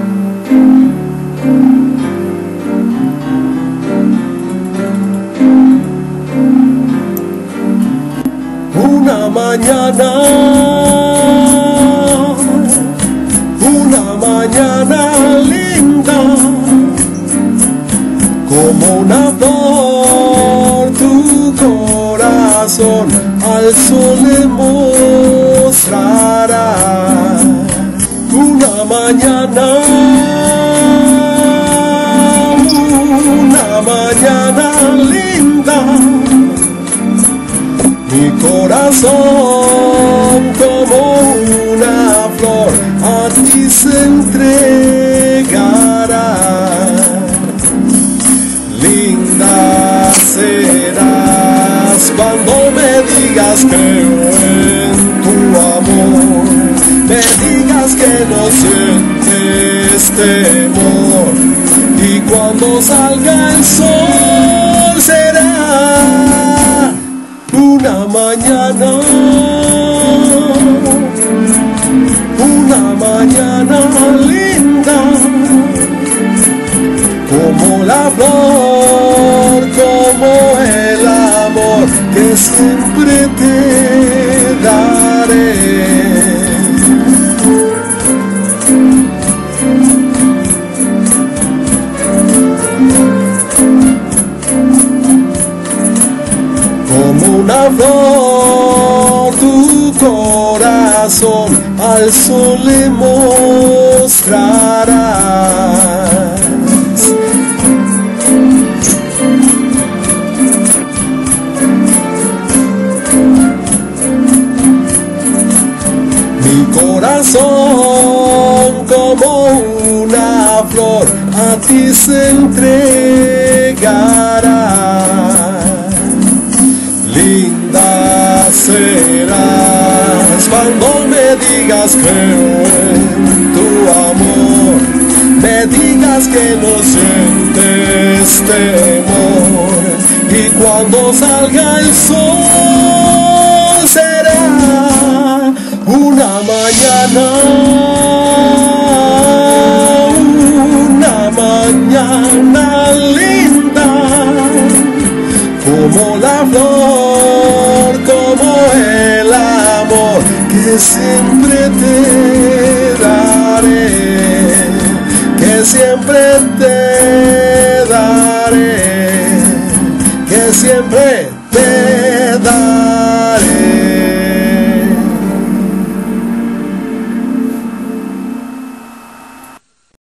Una mañana linda, como una flor, tu corazón al sol le mostrará. Una mañana linda, mi corazón como una flor a ti se entregará. Linda serás cuando me digas creo en tu amor, me digas que no sientes temor, y cuando salga el sol será una mañana linda, como la flor, como el amor que siempre te daré. Como una flor, tu corazón al sol le mostrarás. Mi corazón como una flor a ti se entregará. Linda serás cuando me digas creo en tu amor, me digas que no sientes temor, y cuando salga el sol será una mañana linda, como la flor, como el amor que siempre te daré, que siempre te daré, que siempre